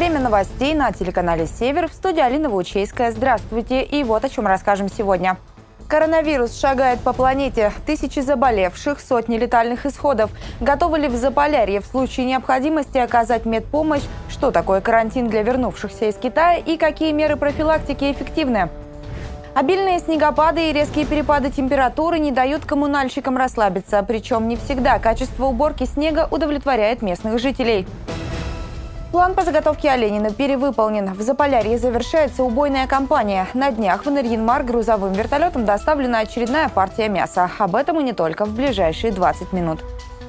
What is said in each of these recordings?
Время новостей на телеканале «Север». В студии Алина Ваучейская. Здравствуйте. И вот о чем расскажем сегодня. Коронавирус шагает по планете. Тысячи заболевших, сотни летальных исходов. Готовы ли в Заполярье в случае необходимости оказать медпомощь? Что такое карантин для вернувшихся из Китая? И какие меры профилактики эффективны? Обильные снегопады и резкие перепады температуры не дают коммунальщикам расслабиться. Причем не всегда качество уборки снега удовлетворяет местных жителей. План по заготовке оленины перевыполнен. В Заполярье завершается убойная кампания. На днях в Нарьян-Мар грузовым вертолетом доставлена очередная партия мяса. Об этом и не только в ближайшие 20 минут.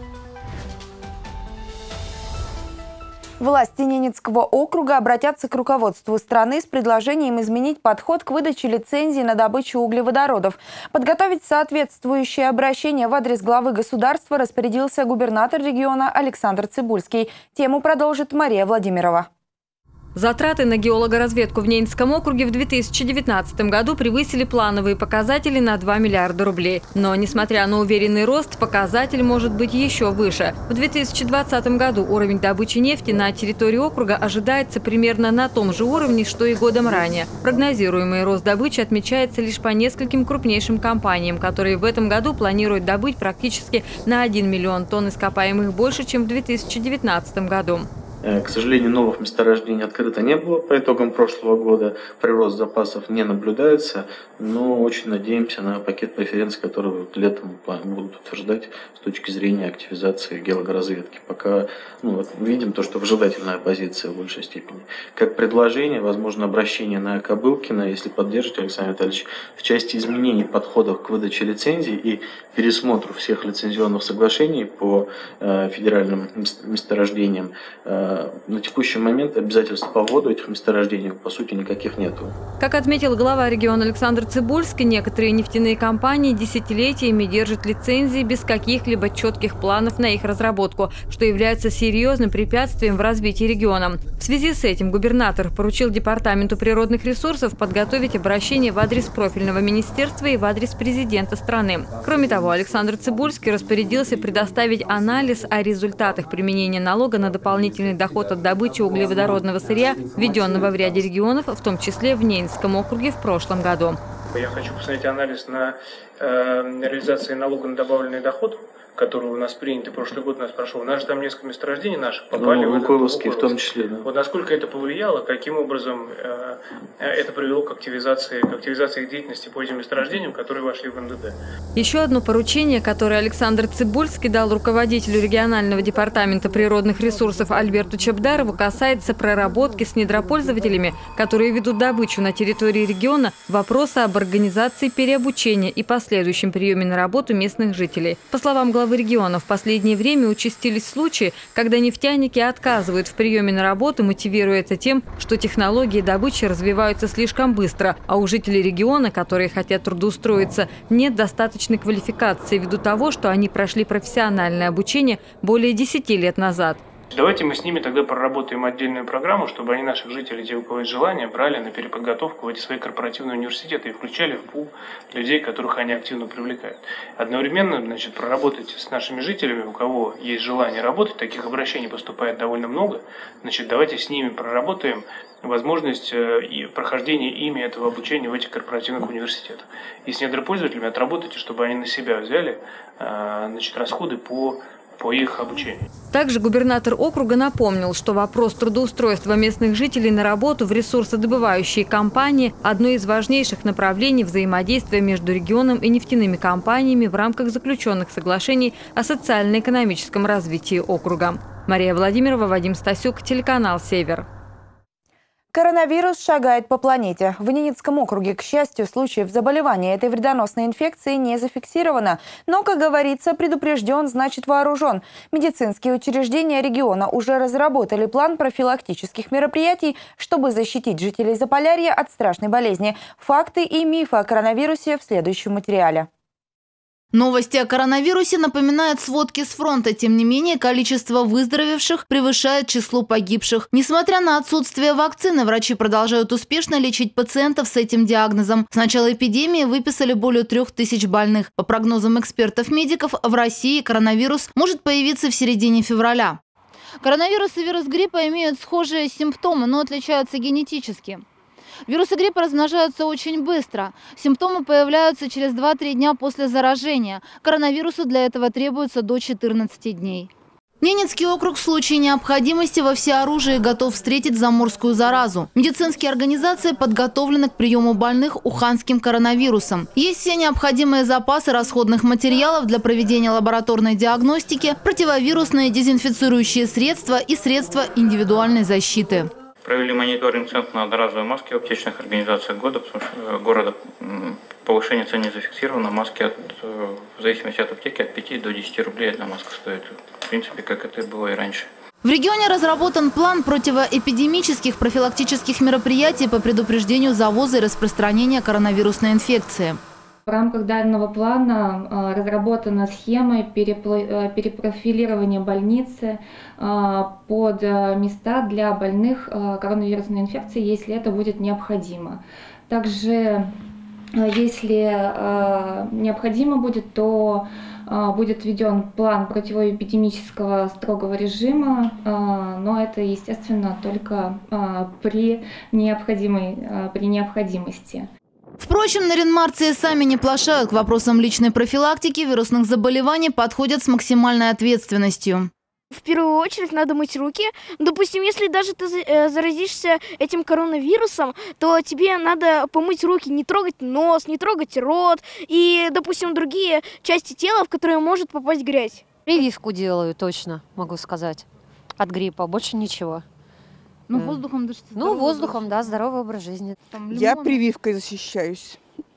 Власти Ненецкого округа обратятся к руководству страны с предложением изменить подход к выдаче лицензий на добычу углеводородов. Подготовить соответствующее обращение в адрес главы государства распорядился губернатор региона Александр Цибульский. Тему продолжит Мария Владимирова. Затраты на геологоразведку в Ненецком округе в 2019 году превысили плановые показатели на 2 миллиарда рублей. Но, несмотря на уверенный рост, показатель может быть еще выше. В 2020 году уровень добычи нефти на территории округа ожидается примерно на том же уровне, что и годом ранее. Прогнозируемый рост добычи отмечается лишь по нескольким крупнейшим компаниям, которые в этом году планируют добыть практически на 1 миллион тонн ископаемых больше, чем в 2019 году. К сожалению, новых месторождений открыто не было по итогам прошлого года. Прирост запасов не наблюдается, но очень надеемся на пакет преференций, который летом будут утверждать с точки зрения активизации геологоразведки. Пока видим то, что выжидательная позиция в большей степени. Как предложение, возможно, обращение на Кобылкина, если поддержите, Александр Витальевич, в части изменений подходов к выдаче лицензий и пересмотру всех лицензионных соглашений по федеральным месторождениям. На текущий момент обязательств по вводу этих месторождений, по сути, никаких нету. Как отметил глава региона Александр Цибульский, некоторые нефтяные компании десятилетиями держат лицензии без каких-либо четких планов на их разработку, что является серьезным препятствием в развитии региона. В связи с этим губернатор поручил Департаменту природных ресурсов подготовить обращение в адрес профильного министерства и в адрес президента страны. Кроме того, Александр Цибульский распорядился предоставить анализ о результатах применения налога на дополнительный доход от добычи углеводородного сырья, введенного в ряде регионов, в том числе в Ненецком округе в прошлом году. Я хочу посмотреть анализ на реализацию налога на добавленный доход, который у нас принят, прошлый год у нас прошел. У нас же там несколько месторождений наших попали в Лукойловский в том числе. Да. Вот насколько это повлияло, каким образом это привело к активизации их деятельности по этим месторождениям, которые вошли в НДД. Еще одно поручение, которое Александр Цибульский дал руководителю регионального департамента природных ресурсов Альберту Чебдарову, касается проработки с недропользователями, которые ведут добычу на территории региона, вопроса об организации переобучения и последующем приеме на работу местных жителей. По словам главы региона, в последнее время участились случаи, когда нефтяники отказывают в приеме на работу, мотивируя это тем, что технологии добычи развиваются слишком быстро, а у жителей региона, которые хотят трудоустроиться, нет достаточной квалификации ввиду того, что они прошли профессиональное обучение более 10 лет назад. Давайте мы с ними тогда проработаем отдельную программу, чтобы они наших жителей, те, у кого есть желание, брали на переподготовку в эти свои корпоративные университеты и включали в пул людей, которых они активно привлекают. Одновременно, проработать с нашими жителями, у кого есть желание работать, таких обращений поступает довольно много, давайте с ними проработаем возможность и прохождения ими этого обучения в этих корпоративных университетах. И с недропользователями отработайте, чтобы они на себя взяли расходы по их обучению. Также губернатор округа напомнил, что вопрос трудоустройства местных жителей на работу в ресурсодобывающие компании – одно из важнейших направлений взаимодействия между регионом и нефтяными компаниями в рамках заключенных соглашений о социально-экономическом развитии округа. Мария Владимирова, Вадим Стасюк, телеканал «Север». Коронавирус шагает по планете. В Ненецком округе, к счастью, случаев заболевания этой вредоносной инфекции не зафиксировано. Но, как говорится, предупрежден, значит вооружен. Медицинские учреждения региона уже разработали план профилактических мероприятий, чтобы защитить жителей Заполярья от страшной болезни. Факты и мифы о коронавирусе в следующем материале. Новости о коронавирусе напоминают сводки с фронта. Тем не менее, количество выздоровевших превышает число погибших. Несмотря на отсутствие вакцины, врачи продолжают успешно лечить пациентов с этим диагнозом. С начала эпидемии выписали более 3000 больных. По прогнозам экспертов-медиков, в России коронавирус может появиться в середине февраля. Коронавирус и вирус гриппа имеют схожие симптомы, но отличаются генетически. Вирусы гриппа размножаются очень быстро. Симптомы появляются через 2-3 дня после заражения. Коронавирусу для этого требуется до 14 дней. Ненецкий округ в случае необходимости во всеоружии готов встретить заморскую заразу. Медицинские организации подготовлены к приему больных уханским коронавирусом. Есть все необходимые запасы расходных материалов для проведения лабораторной диагностики, противовирусные дезинфицирующие средства и средства индивидуальной защиты. Провели мониторинг цен на одноразовые маски в аптечных организациях города. Повышение цен не зафиксировано. Маски в зависимости от аптеки от 5 до 10 рублей одна маска стоит. В принципе, как это было и раньше. В регионе разработан план противоэпидемических профилактических мероприятий по предупреждению завоза и распространения коронавирусной инфекции. В рамках данного плана разработана схема перепрофилирования больницы под места для больных коронавирусной инфекцией, если это будет необходимо. Также, если необходимо будет, то будет введен план противоэпидемического строгого режима, но это, естественно, только при необходимости. Впрочем, наринмарцы сами не плашают. К вопросам личной профилактики вирусных заболеваний подходят с максимальной ответственностью. В первую очередь надо мыть руки. Допустим, если даже ты заразишься этим коронавирусом, то тебе надо помыть руки, не трогать нос, не трогать рот и, допустим, другие части тела, в которые может попасть грязь. Прививку делаю, точно, могу сказать, от гриппа, больше ничего. Ну, воздухом дышите? Ну, воздухом, да, здоровый образ жизни. Я прививкой защищаюсь.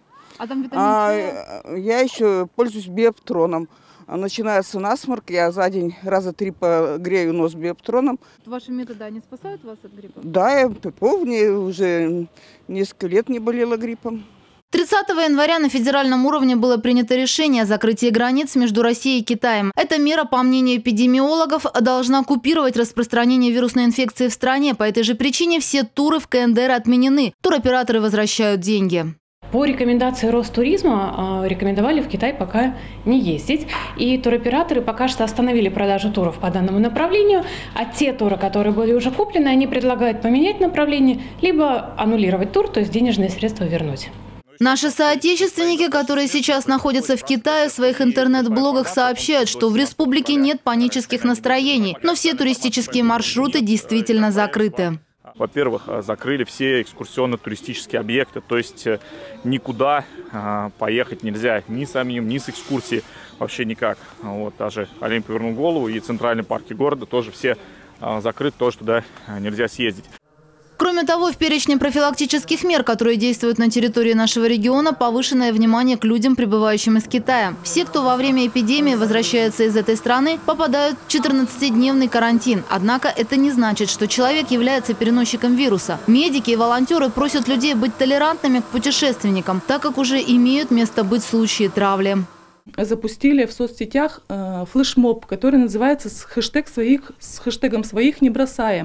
А там витамин С? Я еще пользуюсь биоптроном. Начинается насморк, я за день раза 3 погрею нос биоптроном. Ваши методы, они спасают вас от гриппа? Да, я помню, уже несколько лет не болела гриппом. 30 января на федеральном уровне было принято решение о закрытии границ между Россией и Китаем. Эта мера, по мнению эпидемиологов, должна купировать распространение вирусной инфекции в стране. По этой же причине все туры в КНДР отменены. Туроператоры возвращают деньги. По рекомендации Ростуризма рекомендовали в Китай пока не ездить. И туроператоры пока что остановили продажу туров по данному направлению. А те туры, которые были уже куплены, они предлагают поменять направление, либо аннулировать тур, то есть денежные средства вернуть. Наши соотечественники, которые сейчас находятся в Китае, в своих интернет-блогах сообщают, что в республике нет панических настроений, но все туристические маршруты действительно закрыты. Во-первых, закрыли все экскурсионно-туристические объекты, то есть никуда поехать нельзя ни самим, ни с экскурсией, вообще никак. Вот, даже олень повернул голову, и центральные парки города тоже все закрыты, тоже туда нельзя съездить. Кроме того, в перечне профилактических мер, которые действуют на территории нашего региона, повышенное внимание к людям, прибывающим из Китая. Все, кто во время эпидемии возвращается из этой страны, попадают в 14-дневный карантин. Однако это не значит, что человек является переносчиком вируса. Медики и волонтеры просят людей быть толерантными к путешественникам, так как уже имеют место быть случаи травли. Запустили в соцсетях флешмоб, который называется «С хэштегом своих не бросаем».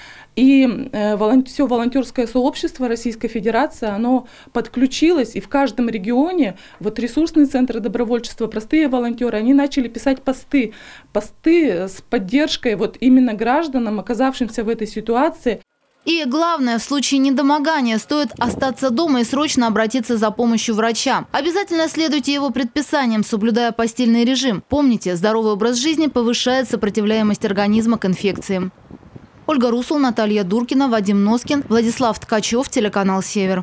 И все волонтерское сообщество Российской Федерации, оно подключилось, и в каждом регионе вот ресурсные центры добровольчества, простые волонтеры, они начали писать посты с поддержкой вот именно гражданам, оказавшимся в этой ситуации. И главное, в случае недомогания стоит остаться дома и срочно обратиться за помощью врача. Обязательно следуйте его предписаниям, соблюдая постельный режим. Помните, здоровый образ жизни повышает сопротивляемость организма к инфекциям. Ольга Русул, Наталья Дуркина, Вадим Носкин, Владислав Ткачев, телеканал «Север».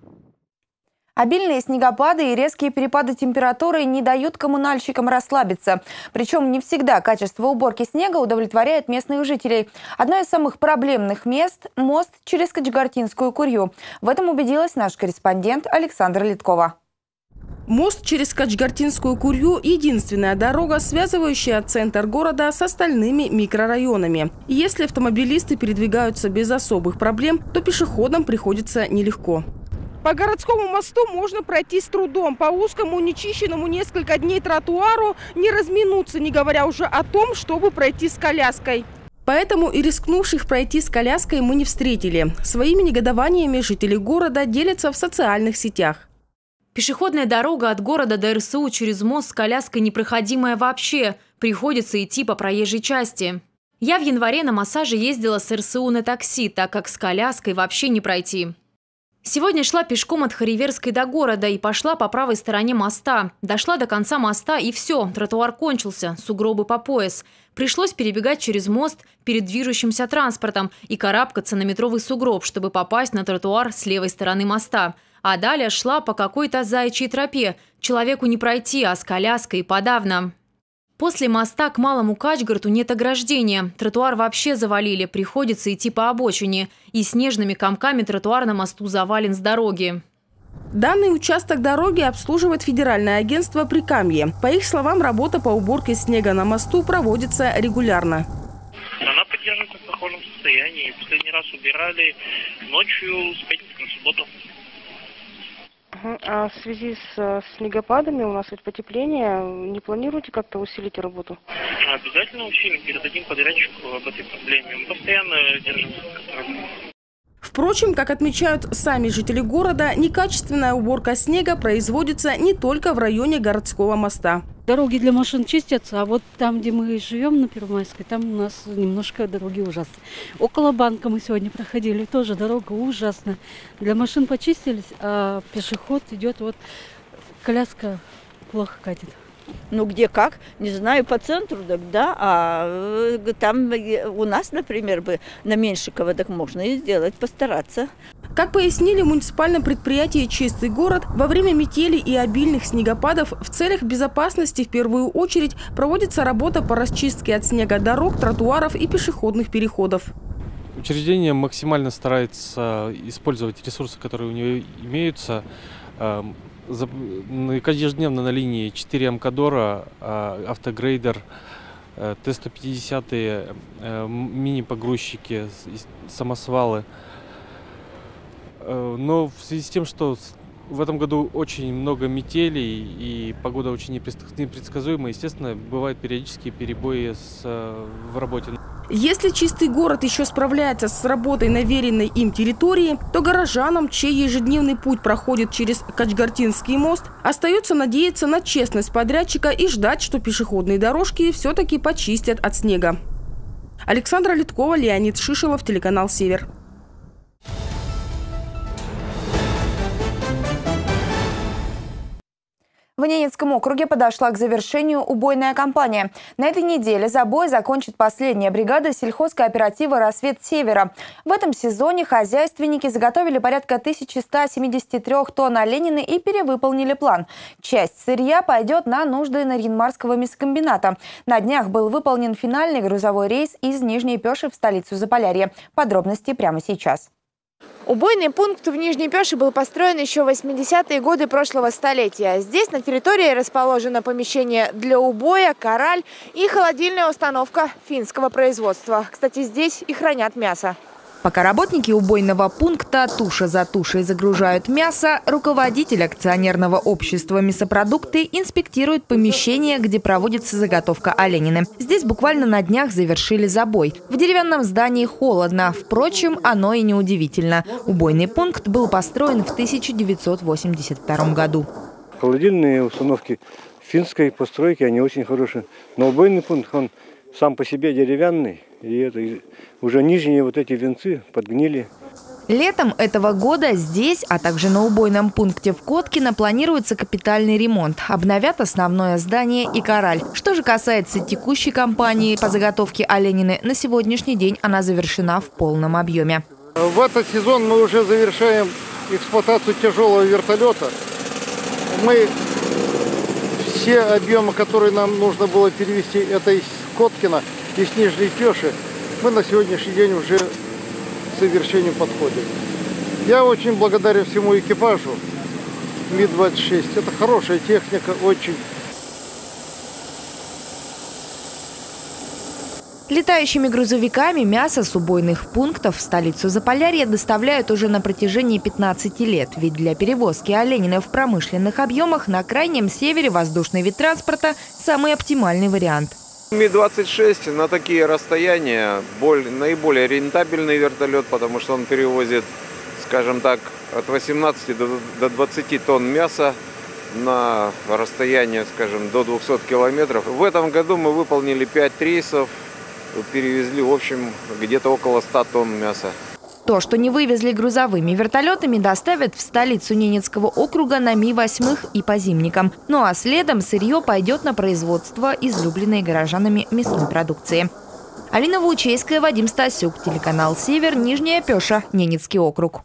Обильные снегопады и резкие перепады температуры не дают коммунальщикам расслабиться. Причем не всегда качество уборки снега удовлетворяет местных жителей. Одно из самых проблемных мест – мост через Качгартинскую Курью. В этом убедилась наш корреспондент Александра Литкова. Мост через Качгартинскую Курью – единственная дорога, связывающая центр города с остальными микрорайонами. И если автомобилисты передвигаются без особых проблем, то пешеходам приходится нелегко. По городскому мосту можно пройти с трудом. По узкому, нечищенному несколько дней тротуару не разминуться, не говоря уже о том, чтобы пройти с коляской. Поэтому и рискнувших пройти с коляской мы не встретили. Своими негодованиями жители города делятся в социальных сетях. Пешеходная дорога от города до РСУ через мост с коляской непроходимая вообще. Приходится идти по проезжей части. Я в январе на массаже ездила с РСУ на такси, так как с коляской вообще не пройти. Сегодня шла пешком от Хариверской до города и пошла по правой стороне моста. Дошла до конца моста и все, тротуар кончился, сугробы по пояс. Пришлось перебегать через мост перед движущимся транспортом и карабкаться на метровый сугроб, чтобы попасть на тротуар с левой стороны моста. А далее шла по какой-то заячьей тропе. Человеку не пройти, а с коляской подавно. После моста к Малому Качгарту нет ограждения. Тротуар вообще завалили, приходится идти по обочине. И снежными комками тротуар на мосту завален с дороги. Данный участок дороги обслуживает федеральное агентство «Прикамье». По их словам, работа по уборке снега на мосту проводится регулярно. Она поддерживается в похожем состоянии. Последний раз убирали ночью с пятницы на субботу. А в связи с снегопадами у нас ведь потепление. Не планируете как-то усилить работу? Обязательно усилим, передадим подрядчику об этой проблеме. Мы постоянно держимся в контроле. Впрочем, как отмечают сами жители города, некачественная уборка снега производится не только в районе городского моста. Дороги для машин чистятся, а вот там, где мы живем, на Первомайской, там у нас немножко дороги ужасные. Около банка мы сегодня проходили, тоже дорога ужасная. Для машин почистились, а пешеход идет, вот коляска плохо катит. Ну, где как, не знаю, по центру, да, а там у нас, например, бы на Меньшикова так можно и сделать, постараться. Как пояснили в муниципальном предприятии «Чистый город», во время метели и обильных снегопадов в целях безопасности в первую очередь проводится работа по расчистке от снега дорог, тротуаров и пешеходных переходов. Учреждение максимально старается использовать ресурсы, которые у него имеются. Ежедневно на линии 4 Амкадора, автогрейдер, Т-150, мини-погрузчики, самосвалы. Но в связи с тем, что в этом году очень много метелей и погода очень непредсказуемая, естественно, бывают периодические перебои в работе. Если Чистый город еще справляется с работой на веренной им территории, то горожанам, чей ежедневный путь проходит через Качгартинский мост, остается надеяться на честность подрядчика и ждать, что пешеходные дорожки все-таки почистят от снега. Александра Литкова, Леонид Шишелов, телеканал «Север». В Ненецком округе подошла к завершению убойная кампания. На этой неделе забой закончит последняя бригада сельхозкооператива «Рассвет Севера». В этом сезоне хозяйственники заготовили порядка 1173 тонн оленины и перевыполнили план. Часть сырья пойдет на нужды Нарьян-Марского мясокомбината. На днях был выполнен финальный грузовой рейс из Нижней Пёши в столицу Заполярья. Подробности прямо сейчас. Убойный пункт в Нижней Пёше был построен еще в 80-е годы прошлого столетия. Здесь на территории расположено помещение для убоя, кораль и холодильная установка финского производства. Кстати, здесь и хранят мясо. Пока работники убойного пункта туша за тушей загружают мясо, руководитель акционерного общества «Мясопродукты» инспектирует помещение, где проводится заготовка оленины. Здесь буквально на днях завершили забой. В деревянном здании холодно. Впрочем, оно и неудивительно. Убойный пункт был построен в 1982 году. Холодильные установки финской постройки, они очень хорошие. Но убойный пункт, он сам по себе деревянный. И это уже нижние вот эти венцы подгнили. Летом этого года здесь, а также на убойном пункте в Коткино планируется капитальный ремонт. Обновят основное здание и кораль. Что же касается текущей кампании по заготовке оленины, на сегодняшний день она завершена в полном объеме. В этот сезон мы уже завершаем эксплуатацию тяжелого вертолета. Мы все объемы, которые нам нужно было перевести, это из Коткина, из Нижней Пёши, мы на сегодняшний день уже к завершению подходим. Я очень благодарен всему экипажу Ми-26. Это хорошая техника, очень. Летающими грузовиками мясо с убойных пунктов в столицу Заполярья доставляют уже на протяжении 15 лет. Ведь для перевозки оленины в промышленных объемах на крайнем севере воздушный вид транспорта – самый оптимальный вариант. Ми-26 на такие расстояния наиболее рентабельный вертолет, потому что он перевозит, скажем так, от 18 до 20 тонн мяса на расстояние, скажем, до 200 километров. В этом году мы выполнили 5 рейсов перевезли, в общем, где-то около 100 тонн мяса. То, что не вывезли грузовыми вертолетами, доставят в столицу Ненецкого округа на Ми-8 и по зимникам. Ну а следом сырье пойдет на производство излюбленной горожанами мясной продукции. Алина Вучейская, Вадим Стасюк, телеканал «Север», Нижняя Пёша, Ненецкий округ.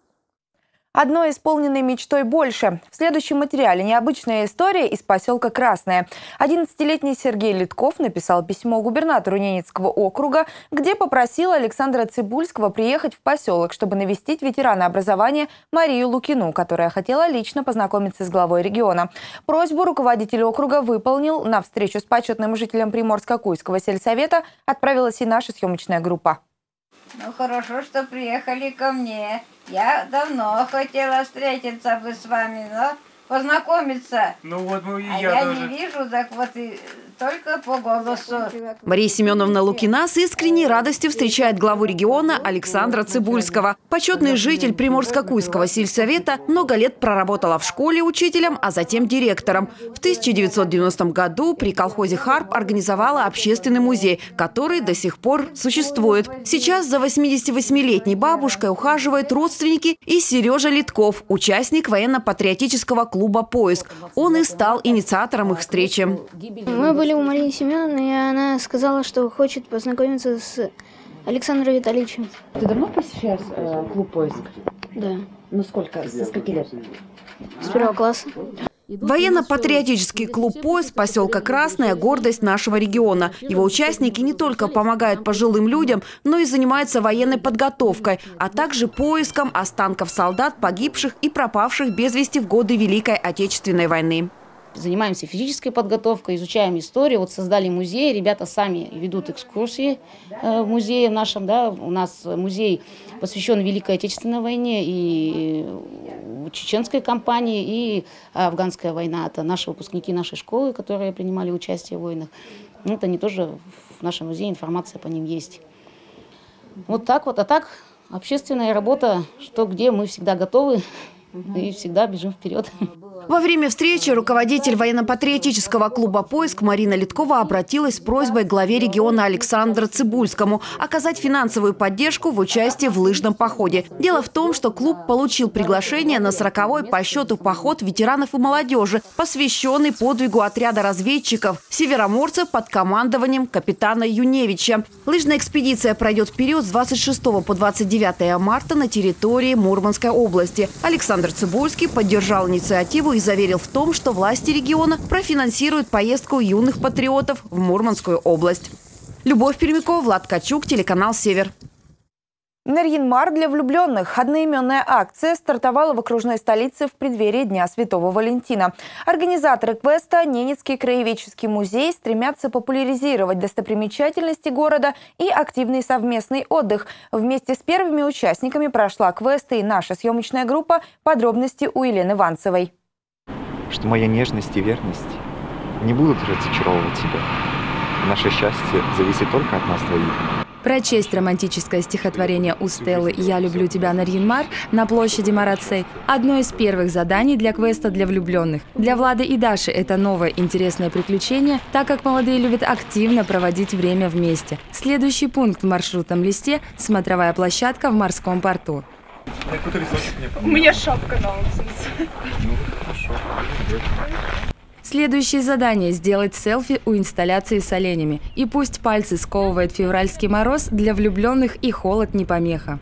Одной исполненной мечтой больше. В следующем материале необычная история из поселка Красное. 11-летний Сергей Литков написал письмо губернатору Ненецкого округа, где попросил Александра Цибульского приехать в поселок, чтобы навестить ветерана образования Марию Лукину, которая хотела лично познакомиться с главой региона. Просьбу руководитель округа выполнил. На встречу с почетным жителем Приморско-Куйского сельсовета отправилась и наша съемочная группа. Ну хорошо, что приехали ко мне. Я давно хотела встретиться бы с вами, но познакомиться. Ну вот мы и я тоже. Не вижу, так вот и только по голосу. Мария Семеновна Лукина с искренней радостью встречает главу региона Александра Цибульского. Почетный житель Приморско-Куйского сельсовета много лет проработала в школе учителем, а затем директором. В 1990 году при колхозе «Харп» организовала общественный музей, который до сих пор существует. Сейчас за 88-летней бабушкой ухаживают родственники и Сережа Литков, участник военно-патриотического клуба «Поиск». Он и стал инициатором их встречи. Мы были у Марии Семеновны, и она сказала, что хочет познакомиться с Александром Витальевичем. Ты давно посещаешь клуб «Поиск»? Да. Ну сколько? Со скольки лет? С 1 класса. Военно-патриотический клуб «Поиск» поселка Красное – гордость нашего региона. Его участники не только помогают пожилым людям, но и занимаются военной подготовкой, а также поиском останков солдат, погибших и пропавших без вести в годы Великой Отечественной войны. Занимаемся физической подготовкой, изучаем историю. Вот создали музей, ребята сами ведут экскурсии в музее нашем. Да. У нас музей посвящен Великой Отечественной войне и чеченской кампании, и афганская война. Это наши выпускники нашей школы, которые принимали участие в войнах. Это они тоже в нашем музее, информация по ним есть. Вот так вот. А так общественная работа, что где мы всегда готовы и всегда бежим вперед. Во время встречи руководитель военно-патриотического клуба «Поиск» Марина Литкова обратилась с просьбой к главе региона Александру Цибульскому оказать финансовую поддержку в участии в лыжном походе. Дело в том, что клуб получил приглашение на 40-й по счету поход ветеранов и молодежи, посвященный подвигу отряда разведчиков «Североморцев» под командованием капитана Юневича. Лыжная экспедиция пройдет в период с 26 по 29 марта на территории Мурманской области. Александр Цибульский поддержал инициативу и заверил в том, что власти региона профинансируют поездку юных патриотов в Мурманскую область. Любовь Пермякова, Влад Качук, телеканал «Север». Нарьян-Мар для влюбленных. Одноименная акция стартовала в окружной столице в преддверии Дня Святого Валентина. Организаторы квеста «Ненецкий краеведческий музей» стремятся популяризировать достопримечательности города и активный совместный отдых. Вместе с первыми участниками прошла квест и наша съемочная группа. Подробности у Елены Ванцевой. Что моя нежность и верность не будут разочаровывать тебя. Наше счастье зависит только от нас двоих. Прочесть романтическое стихотворение у Стеллы «Я люблю тебя, Нарьян-Мар» на площади Марацей – одно из первых заданий для квеста для влюбленных. Для Влада и Даши это новое интересное приключение, так как молодые любят активно проводить время вместе. Следующий пункт в маршрутном листе – смотровая площадка в морском порту. У меня шапка на улице. Ну, хорошо. Следующее задание – сделать селфи у инсталляции с оленями. И пусть пальцы сковывает февральский мороз, для влюбленных и холод не помеха.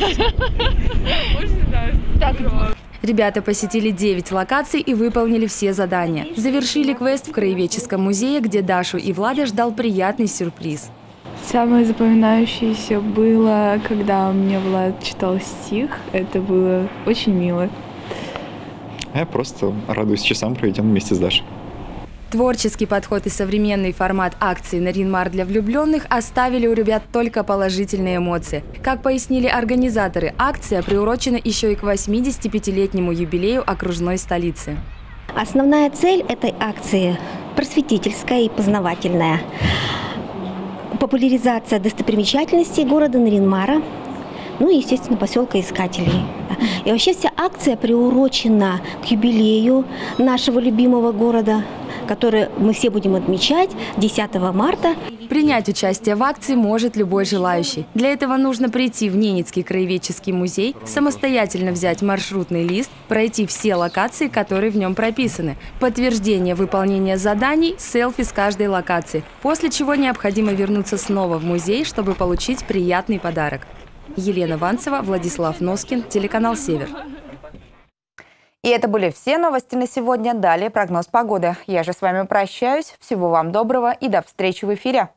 Ребята посетили 9 локаций и выполнили все задания. Завершили квест в краеведческом музее, где Дашу и Влада ждал приятный сюрприз. Самое запоминающееся было, когда мне Влад читал стих. Это было очень мило. Я просто радуюсь часам, проведенным вместе с Дашей. Творческий подход и современный формат акции «Нарьян-Мар для влюбленных» оставили у ребят только положительные эмоции. Как пояснили организаторы, акция приурочена еще и к 85-летнему юбилею окружной столицы. Основная цель этой акции – просветительская и познавательная. Популяризация достопримечательностей города Нарьян-Мара, ну и, естественно, поселка Искателей. И вообще вся акция приурочена к юбилею нашего любимого города, который мы все будем отмечать 10 марта. Принять участие в акции может любой желающий. Для этого нужно прийти в Ненецкий краеведческий музей, самостоятельно взять маршрутный лист, пройти все локации, которые в нем прописаны, подтверждение выполнения заданий, селфи с каждой локации, после чего необходимо вернуться снова в музей, чтобы получить приятный подарок. Елена Ванцева, Владислав Носкин, телеканал «Север». И это были все новости на сегодня. Далее прогноз погоды. Я же с вами прощаюсь. Всего вам доброго и до встречи в эфире.